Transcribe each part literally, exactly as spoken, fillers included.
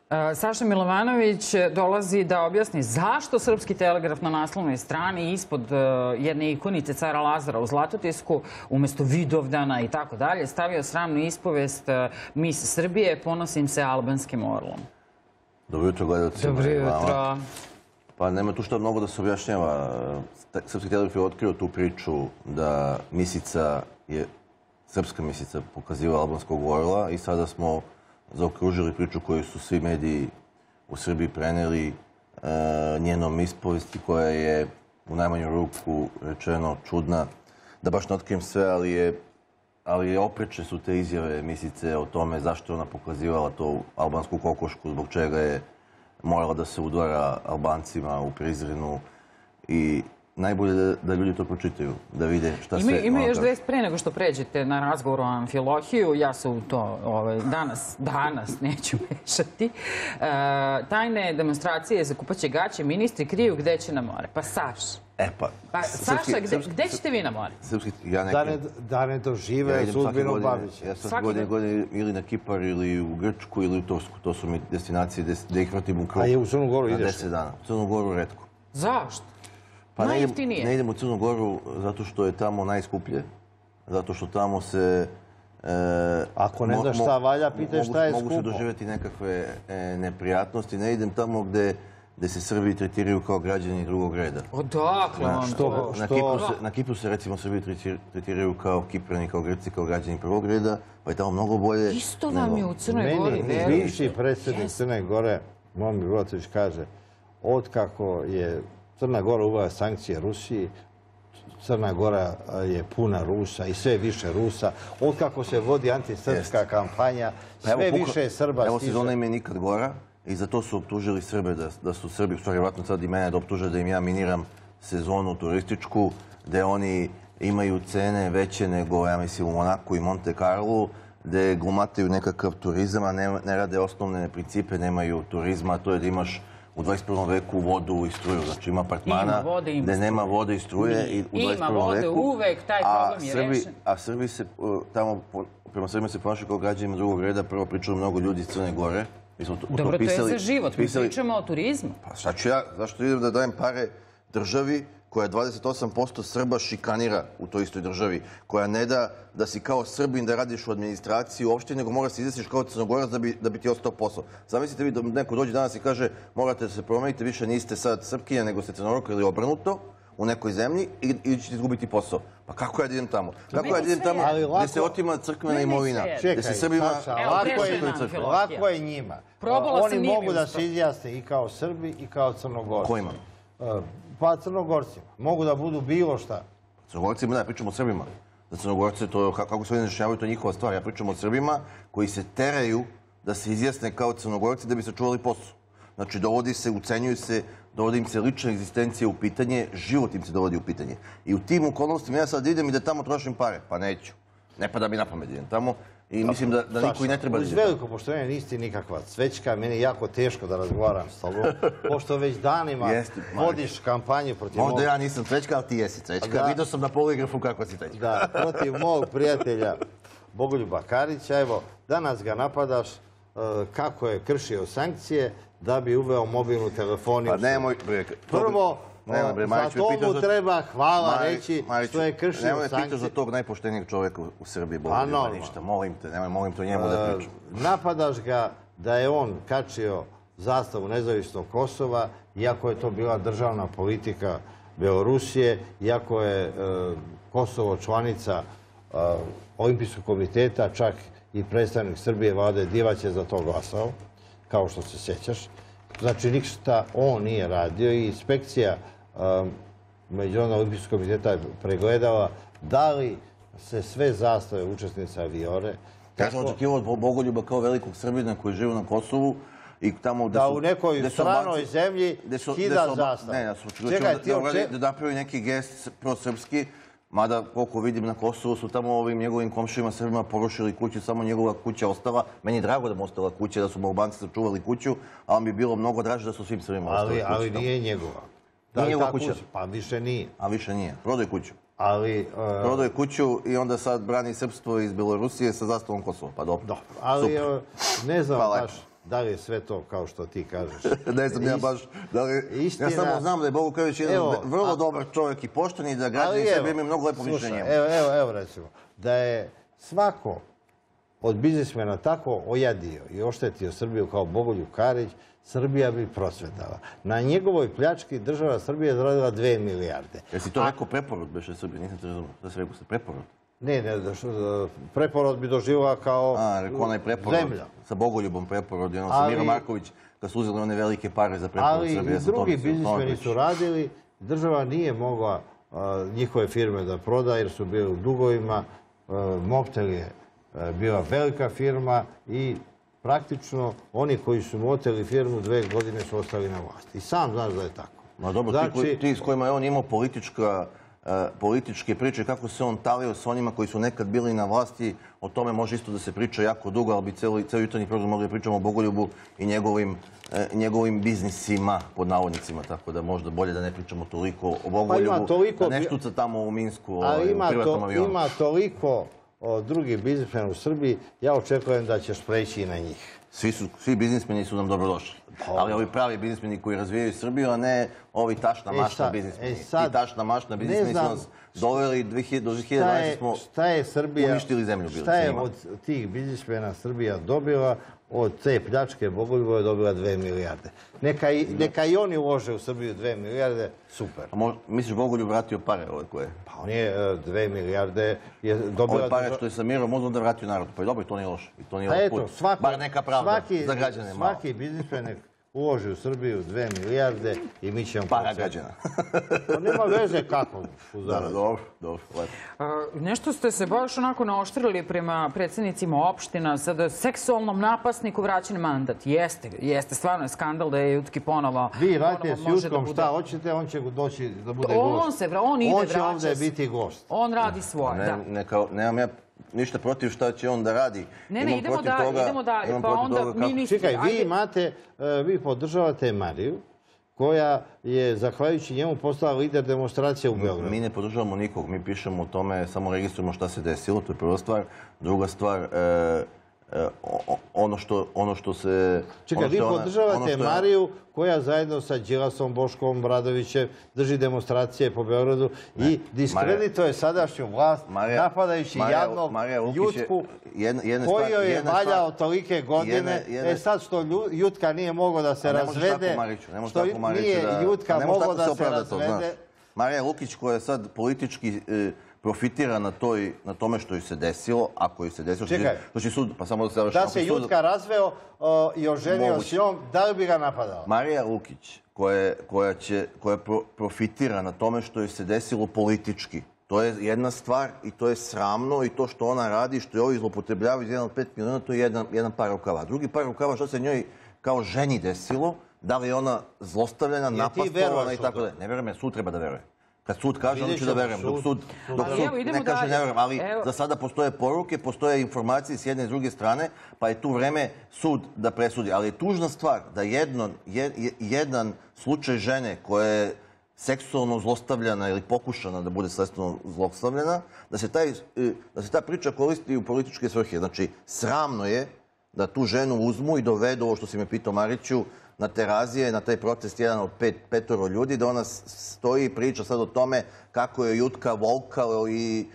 Saša Milovanović dolazi da objasni zašto Srpski telegraf na naslovnoj strani ispod jedne ikonice cara Lazara u Zlatotisku umjesto Vidovdana i tako dalje stavio sramnu ispovest Mis Srbije, ponosim se albanskim orlom. Dobro jutro, gledalci. Dobro jutro. Pa nema tu što mnogo da se objašnjava. Srpski telegraf je otkrio tu priču da misica je, srpska misica pokazivala albanskog orla i sada smo zaokružili priču koju su svi mediji u Srbiji preneli njenom ispovesti koja je u najmanju ruku rečeno čudna. Da baš ne otkrijem sve, ali je ali je opreče su te izjave misice o tome zašto je ona pokazivala to albansku kokošku, zbog čega je morala da se udvara Albancima u Prizrenu i najbolje da ljudi to pročitaju, da vide šta se... Ima još dvest pre nego što pređete na razgovor o Amfilohiju, ja se u to danas, danas neću mešati. Tajne demonstracije za kupaće gaće, ministri kriju gde će na more. Pa Saš. E pa... Saša, gde ćete vi na more? Da ne dožive sudbinu Babića. Ja sam godine godine ili na Kipar, ili u Grčku, ili u Tursku. To su mi destinacije gde ih vratim u krug. A je u Crnu Goru ideš? Na deset dana. U Crnu Goru retko. Zašto? Pa ne idem u Crnu Goru zato što je tamo najskuplje. Zato što tamo se... Ako ne znaš šta valja, pitaj šta je skupo. Mogu se doživjeti nekakve neprijatnosti. Ne idem tamo gde gde se Srbi tretiraju kao građani drugog reda. Odakle vam to? Na Kipru se recimo Srbi tretiraju kao Kiprani, kao Grci, kao građani prvog reda, pa je tamo mnogo bolje. Isto vam je u Crnoj Gori. Meni bivši predsjednik Crne Gore, Momir Brotović, kaže, otkako je Crna Gora uvela sankcije Rusiji, Crna Gora je puna Rusa i sve više Rusa. Otkako se vodi antisrpska kampanja, sve više Srba stiže. Evo sezona im je nikad gora. I za to su optužili Srbe, da su Srbi, u stvari vratno sad i mene da optuže da im ja miniram sezonu turističku, gde oni imaju cene veće nego, ja mislim, u Monaku i Monte Carlo, gde glumataju nekakav turizam, a ne rade osnovne principe, nemaju turizma, to je da imaš u dvadeset prvom veku vodu i struju. Znači ima apartmana gde nema vode i struje u dvadeset prvom veku. Ima vode uvek, taj problem je rešen. A Srbi se tamo, prema Srbima se ponašaju kao građanima drugog reda, prvo pričalo mnogo ljudi iz Crne Gore. Dobro, to je za život. Mi pričamo o turizmu. Pa šta ću ja, zašto idem da dajem pare državi koja dvadeset osam posto Srba šikanira u toj istoj državi, koja ne da da si kao Srbin da radiš u administraciji uopšte, nego mora se izjasniš kao Crnogorac da bi ti ostao posao. Zamislite vi da neko dođe danas i kaže morate da se promenite, više niste sad Srpkinja, nego ste Crnogorka ili obrnuto u nekoj zemlji i ćete izgubiti posao. Pa kako ja da idem tamo? Kako ja da idem tamo gde se otima crkvena imovina? Čekaj, Saša, lako je njima. Oni mogu da se izjasne i kao Srbi i kao Crnogorci. Kojima? Pa Crnogorcima. Mogu da budu bilo šta. Crnogorcima, da, ja pričam o Srbima. Za Crnogorce, kako se oni izjašnjavaju, to je njihova stvar. Ja pričam o Srbima koji se teraju da se izjasne kao Crnogorci da bi sačuvali posao. Znači, dovodi se, ucenjuju se, dovodi im se lična egzistencija u pitanje, život im se dovodi u pitanje. I u tim okolnostima ja sad idem i da tamo trošim pare. Pa neću. Ne pada mi na pamet idem tamo i mislim da niko i ne treba da ide tamo. Uz veliko poštovanje nisi nikakva cvećka, meni je jako teško da razgovaram s tobom, pošto već danima vodiš kampanju protiv mog... Možda ja nisam cvećka, ali ti jesi cvećka. Vidio sam na poligrafu kakva si cvećka. Da, protiv mog prijatelja Bogoljuba Karića. Evo, danas ga napadaš kako je kršio sankcije da bi uveo mobilnu telefoniju. Pa nemoj... Prvo, za to mu treba hvala reći što je kršio sankcije. Nemoj pitaš za tog najpoštenijeg čoveka u Srbiji, Bogoljuba, ništa. Molim te, nemoj, molim to njemu da pričam. Napadaš ga da je on kačio zastavu nezavisnog Kosova, iako je to bila državna politika Belorusije, iako je Kosovo članica Olimpijskog komiteta, čak i predstavnik Srbije, Vlade Divać je za to glasao, kao što se sjećaš. Znači, ništa on nije radio i inspekcija Međunarodnog olimpijskog komiteta je pregledala da li se sve zastave učesnice aviore... Ja sam očekivao od Bogoljuba kao velikog Srbina koji žive na Kosovu i tamo... Da u nekoj stranoj zemlji kida zastav. Ne, ja sam očekivao da napravi neki gest prosrpski, mada, koliko vidim na Kosovu, su tamo ovim njegovim komšijima Srbima porušili kuću, samo njegova kuća ostala. Meni je drago da mu ostala kuća, da su Albanci sačuvali kuću, ali mi je bilo mnogo draže da su svim Srbima ostali kuću. Ali nije njegova. Nije njegova kuća? Pa više nije. A više nije. Prodao je kuću. Ali... Prodao je kuću i onda sad brani srpstvo iz Belorusije sa zastavom Kosova. Pa dobro. Ali ne znam baš da li je sve to kao što ti kažeš. Ne znam ja baš, da li, ja samo znam da je Bogoković jedan vrlo dobar čovjek i pošten i da građani Srbije imaju mnogo lepo mišljenje. Evo, evo, evo recimo, da je svako od biznismena tako ojadio i oštetio Srbiju kao Bogoljub Karić, Srbija bi procvetala. Na njegovoj pljački država Srbije je zaradila dve milijarde. Jesi to rekao preporod beše Srbije? Nisam te razumio. Da si rekao se preporod? Ne, ne, preporod bi doživila kao A, rekao onaj preporod. Zemlja. Sa Bogoljubom preporod i ono sa Miro Marković kad su uzeli one velike pare za preporod Srbije. Ali i drugi biznismeni su radili. Država nije mogla njihove firme da proda jer su bili u dugovima. Mobtel je bila velika firma i praktično oni koji su mu oteli firmu dve godine su ostali na vlasti. I sam znaš da je tako. Ma dobro, ti s kojima je on imao političke priče, kako se on talio s onima koji su nekad bili na vlasti, o tome može isto da se priča jako dugo, ali bi ceo jutarnji program mogli da pričamo o Bogoljubu i njegovim biznisima, pod navodnicima, tako da možda bolje da ne pričamo toliko o Bogoljubu, da ne štuca tamo u Minsku u privatnom avionu. Ima toliko drugih biznismena u Srbiji, ja očekujem da ćeš preći i na njih. Svi biznismeni su nam dobrodošli. Ali ovi pravi biznismeni koji razvijaju Srbiju, a ne ovi tašna mašna biznismeni. Ti tašna mašna biznismeni su nas doveli do dve hiljade dvanaeste. smo uništili zemlju. Šta je od tih biznismena Srbija dobila? Od te pljačke Bogoljubove je dobila dve milijarde. Neka i oni ulože u Srbiju dve milijarde, super. Misliš Bogoljub vratio pare ove koje? Pa on je dve milijarde dobila... Ove pare što je sa Mirom možda onda vratio narodu. Pa je dobro i to nije loše. Pa eto, bar neka pravda za građane malo. Svaki biznismen uloži u Srbiju dve milijarde i mi ćemo... Para građana. Pa nema veze kako. Dobro, dobro. Nešto ste se baš onako naoštrili prema predsjednicima opština, sada seksualnom napasniku vraćen mandat. Jeste, jeste, stvarno je skandal da je Jutki ponovo... Vi radite s Jutkom šta hoćete, on će doći da bude gost. On se, on ide, vraća se. On će ovdje biti gost. On radi svoje, da. Nemam ja ništa protiv šta će on da radi. Ne, ne, idemo dalje, idemo dalje. Pa onda ministri... Čekaj, vi imate, vi podržavate Mariju, koja je, zahvaljujući njemu, postala lider demonstracije u Beogradu. Mi ne podržavamo nikog, mi pišemo o tome, samo registrujemo šta se desilo, to je prva stvar. Druga stvar, ono što se... Čekaj, vi podržavate Mariju, koja zajedno sa Đilasom, Boškom Obradovićem drži demonstracije po Beogradu i diskredituje sadašnju vlast, napadajući jadnog Jutku, koji joj je valjao tolike godine. E sad što Jutka nije mogao da se razvede, što nije Jutka mogao da se razvede... Marija Lukić, koja je sad politički profitira na tome što joj se desilo, ako joj se desilo... Čekaj, da se Jutka razveo i oženio s njom, da li bi ga napadao? Marija Lukić, koja profitira na tome što joj se desilo politički, to je jedna stvar i to je sramno i to što ona radi, što je ovi zlopotrebljavaju iz jedan od pet miliona, to je jedan par rukava. Drugi par rukava, što se njoj kao ženi desilo, da li je ona zlostavljena, napastovana i tako da. Ne verujem, sud treba da veruje. Kad sud kaže, onda ću da verujem. Dok sud ne kaže, ne verujem. Ali za sada postoje poruke, postoje informacije s jedne i s druge strane, pa je tu vreme sud da presudi. Ali je tužna stvar da jedan slučaj žene koja je seksualno zlostavljena ili pokušana da bude sredstveno zlostavljena, da se ta priča koristi u političke svrhe. Znači, sramno je da tu ženu uzmu i dovedu, ovo što si me pitao Mariću, na Terazije, na taj protest jedan od petoro ljudi, da ona stoji i priča sad o tome kako je Jutka volkao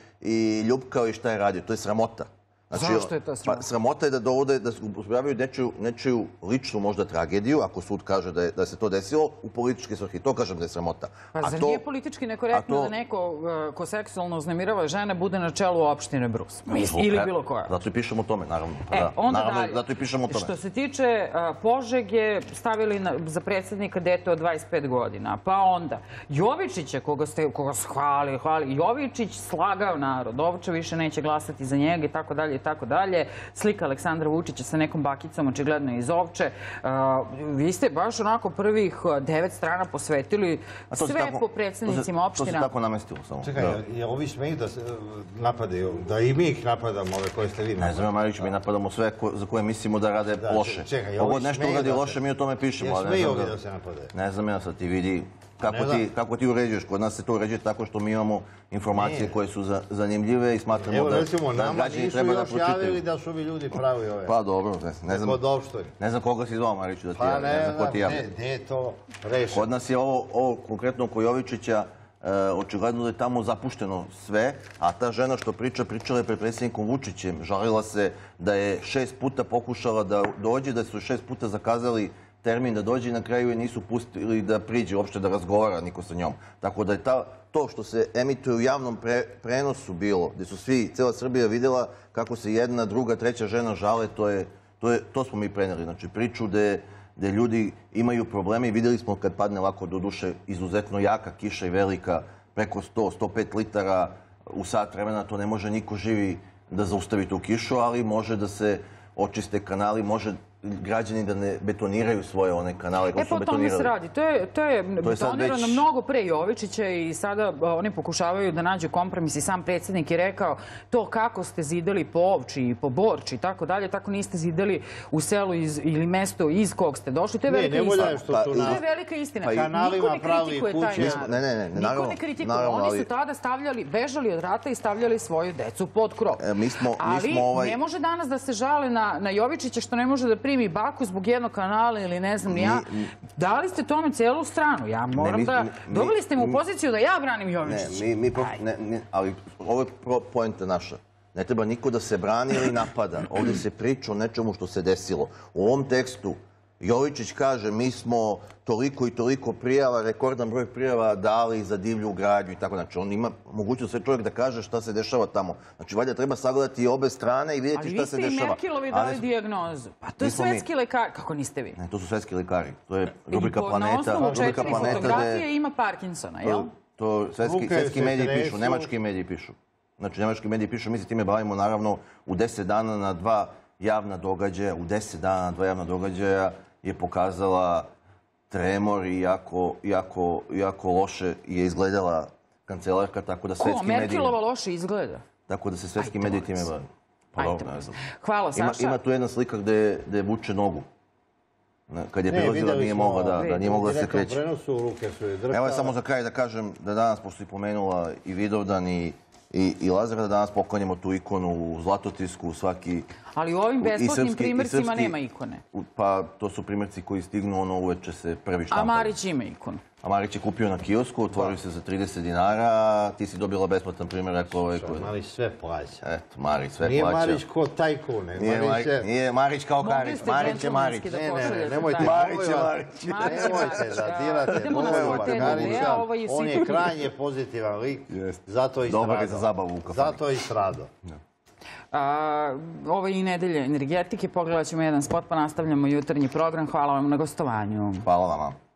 i ljubkao i šta je radio. To je sramota. Zašto je to sramota? Sramota je da dovode, da uspravljaju nečiju ličnu možda tragediju, ako sud kaže da se to desilo, u političke svrhe. To kažem da je sramota. Pa zar nije politički nekorektno da neko ko seksualno uznemirava žene bude na čelu opštine Brus? Ili bilo koja? Zato i pišemo o tome, naravno. Zato i pišemo o tome. Što se tiče Požege, stavili za predsjednika dete od dvadeset pet godina. Pa onda Jovičića, koga ste hvali, hvali, Jovičić slagao narod. Ovče više neće glasati za njega i tako dalje. I tako dalje. Slika Aleksandra Vučića sa nekom bakicom, očigledno iz Ovče. Vi ste baš onako prvih devet strana posvetili sve po predsjednicima opština. To se tako namestilo samo. Čekaj, ovi smeju da se napadaju, da i mi ih napadamo, ove koje ste vi napadali. Ne znam, Marić, mi napadamo sve za koje mislimo da rade loše. Ovo nešto uradi loše, mi o tome pišemo. Jer smeju ovi da se napadaju. Ne znam, ja sad ti vidi, Kako ti, kako ti uređuješ? Kod nas se to uređuje tako što mi imamo informacije Nije. koje su za, zanimljive i smatramo Evo, da, recimo, da nama građani nisu treba da još pročitaju. javili da su ovi ljudi pravi ove. Pa dobro, ne, ne znam, Kod opštoj. ne znam koga si zvao, Mariću, da ti Pa javim, ne ne znam ko znam, ti javlja. ne, gdje je to rešeno. Kod nas je ovo, ovo konkretno oko Jovičića, e, očigledno da je tamo zapušteno sve, a ta žena što priča, pričala je pred predsjednikom Vučićem. Žalila se da je šest puta pokušala da dođe, da su šest puta zakazali termin da dođe i na kraju je nisu pustili da priđe uopšte da razgovara niko sa njom. Tako da je ta, to što se emituje u javnom pre, prenosu bilo, gdje su svi, cela Srbija vidjela kako se jedna, druga, treća žena žale, to, je, to, je, to smo mi preneli. Znači priču gdje gdje ljudi imaju probleme i vidjeli smo kad padne ovako do duše izuzetno jaka kiša i velika, preko sto do sto pet litara u sat vremena, to ne može niko živi da zaustavi tu kišu, ali može da se očiste kanali, može građani da ne betoniraju svoje one kanale. E pa o tome se radi. To je, to je To je sad betonirano već- mnogo pre Jovičića i sada a, oni pokušavaju da nađu kompromis i sam predsjednik je rekao to kako ste zidali po Ovči i po Borči i tako dalje, tako niste zidali u selu iz, ili mesto iz kog ste došli. To je Ne, velika ne volja istina. je što Pa su i- na... To je velika istina. Pa i- Kanalima Niko ne pravi kritikuje taj kuće. narod. Ne, ne, ne, Niko naravno, ne kritikuje. naravno, Oni ali- su tada stavljali, bežali od rata i stavljali svoju decu pod krov. E, mi smo- mi Ali smo ovaj- ne može danas da se žale na, na Jovičića što ne može da primi baku zbog jednog kanala ili ne znam ni ja. Mi- Dali ste tome celu stranu. Ja moram mi- da... mi- mi- Doveli ste me u mi- poziciju da ja branim Ne, Jovičića. mi, mi pro- ne, ne, ali ovo je pro- poenta naša. Ne treba niko da se brani ili napada. Ovdje se priča o nečemu što se desilo. U ovom tekstu Jovičić kaže mi smo toliko i toliko prijava, rekordan broj prijava dali za divlju gradnju i tako. Znači on ima mogućnost sve čovjek da kaže šta se dešava tamo. Znači valjda treba sagledati i obe strane i vidjeti Ali šta vi se ste i dešava. Merkelovi Ali dali smo- dijagnozu. Pa to je Nismo mi. svetski lekar. Kako niste vi? Ne, to su svetski lekari. To je I rubrika po- Planeta. Na osnovu rubrika četiri Planeta gde- fotografije ima Parkinsona, jel? To svetski, Ruke svetski se mediji tresu. pišu, nemački mediji pišu. Znači, nemački mediji pišu, mi se time bavimo naravno u deset dana na dva javna događaja, u deset dana na dva javna događaja je pokazala tremor i jako, jako, jako loše je izgledala kancelarka, tako da Ko? svetski mediji... Merkelova loše izgleda. Tako da se svetski Ajde, mediji molim time se. bave. Pa Ajde, dobro, ne molim znam. se. Hvala, Ima, Saša. ima tu jedna slika gde, gde vuče nogu. Ne, Kad je Ne, prilazila vidjeli nije smo mogla da, da, nije mogla da se direktnom kreće. prenosu, ruke su je drhtale. Evo je samo za kraj da kažem da danas, pošto si pomenula i Vidovdan i, i, i Lazar, da danas poklanjamo tu ikonu u Zlatotisku, svaki... Ali u ovim i besplatnim srpski- i primjercima srpski- nema ikone. u- Pa to su primjerci koji stignu, ono uveče se prvi A štampaju. Marić ima ikonu. A Marić je kupio na kiosku, otvorio se za trideset dinara, a ti si dobila besplatan primjerak ovaj koji... Marić sve plaća. Eto, Marić sve Nije plaća. Marić ko tajkun, ne. Nije, Marić Marić, je... nije Marić kao Mogli Karić, ste Marić je Marić. džentlmenski da Ne, ne, ne, pošaljete nemojte, taj. Marić je molim vas, Marić. Marić je Nemojte Marić, da da. dirate Idemo na Božova svoju temu, Karića. ja, ovo je On je sigurno. krajnje pozitivan lik, Jeste. zato i Dobar je stradao. za zabavu u kafani. Zato i stradao. A, ovo je i nedelja energetike. Pogledat ćemo jedan spot, pa nastavljamo jutarnji program. Hvala vam na gostovanju. Hvala vama.